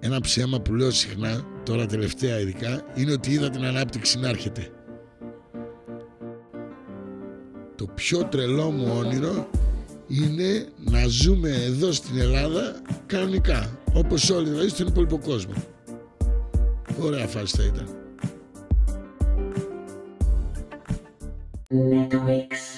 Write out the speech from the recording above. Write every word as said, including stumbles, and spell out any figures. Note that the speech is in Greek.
Ένα ψέμα που λέω συχνά, τώρα τελευταία ειδικά, είναι ότι είδα την ανάπτυξη να έρχεται. Το πιο τρελό μου όνειρο είναι να ζούμε εδώ στην Ελλάδα κανονικά, όπως όλοι δηλαδή στον υπόλοιπο κόσμο. Ωραία φάση θα ήταν. Netflix.